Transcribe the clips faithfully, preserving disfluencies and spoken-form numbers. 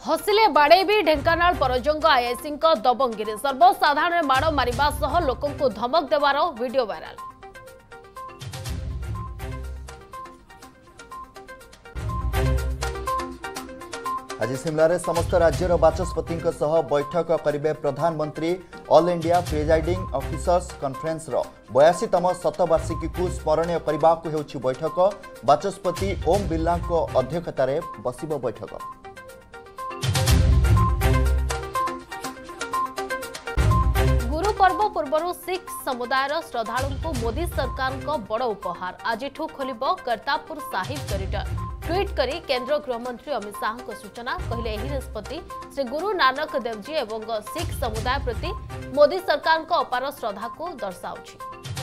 हसिले बाड़ेबी Dhenkanal Parjang IIC दबंगिरी सर्वसाधारण माड़ मारिबा सह लोकंकु धमक देवार वीडियो वायरल। आज शिमला रे समस्त राज्यर बाचस्पति बैठक करेंगे प्रधानमंत्री। All India presiding officers conference रो बयासीतम शतवार्षिकी को स्मरणीय करने को हेउछि बैठक। बाचस्पति ओम बिर्ला को अध्यक्षतार बसिब बैठक। गुरुपर्व पूर्व सिख समुदायर श्रद्धालु मोदी सरकार को बड़ उपहार। आज खोलिब करतारपुर साहिब कॉरिडोर। ट्वीट करी केंद्र गृहमंत्री अमित शाह को सूचना कहले एही निष्पत्ति श्री गुरु नानक देवजी एवं सिख समुदाय प्रति मोदी सरकार को अपार श्रद्धा को दर्शाउछि।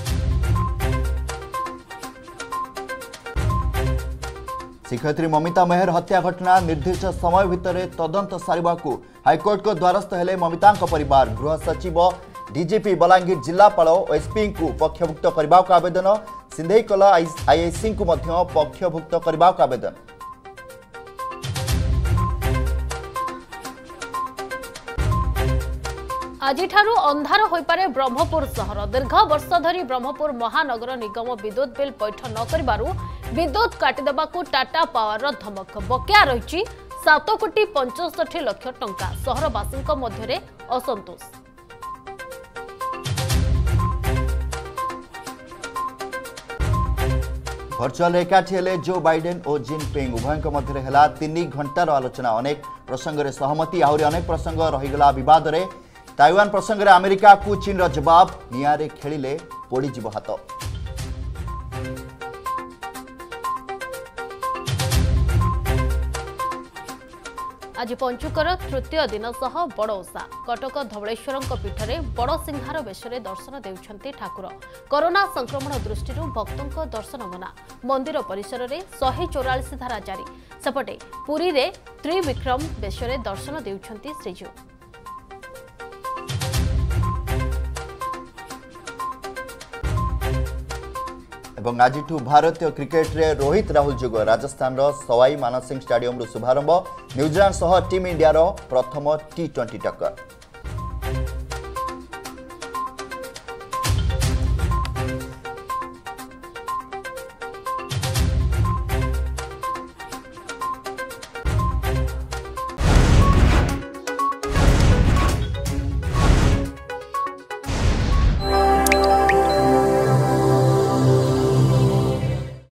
शिक्षयित्री ममिता मेहर हत्या घटना निर्दिष्ट समय भितर तदंत सारिबाकू हाईकोर्ट को द्वारस्थ हेले ममिता परिवार। गृह सचिव डीजीपी बलांगीर जिलापाल और एसपी को पक्षभुक्त करने को आवेदन। सिंधे कला आईआईसी को मध्य पक्षभुक्त करने को आवेदन। आज अंधार हो पारे ब्रह्मपुर सहर। दीर्घ वर्ष धरी ब्रह्मपुर महानगर निगम विद्युत बिल पैठ न करिबारु विद्युत काटिदेबाकू टाटा पावर धमक। बकेया रही सात कोटी पंचष्ठी लक्ष टंका। सहरवासी मध्य असंतोष। भर्चुआल एकाठी हेले जो बाइडेन और जिनपिंग उभय मध्य है तीन घंटार आलोचना। अनेक प्रसंग में सहमति आहरी अनेक प्रसंग रहीगला विवाद रे। ताइवान प्रसंग में अमेरिका को चीन रो जवाब। निआरे खेलिले पोड़ीजीव हाथ। आज पंचुकर तृतीय दिन सह बड़ ओषा। कटक धवलेश्वर पीठ में बड़ सिंहार वेश दर्शन देउछंती ठाकुर। कोरोना संक्रमण दृष्टि भक्तों दर्शन मना। मंदिर परिसर में शहे चौराश धारा जारी। सेपटे पुरी रे त्रिविक्रम वेश दर्शन देउछंती श्रीजू। एवं आज भारतीय क्रिकेट रे रोहित राहुल जोग राजस्थान रो सवाई मानसिंह स्टेडियम रो शुभारंभ। न्यूजीलैंड सह टीम इंडिया रो प्रथम टी ट्वेंटी टक्कर।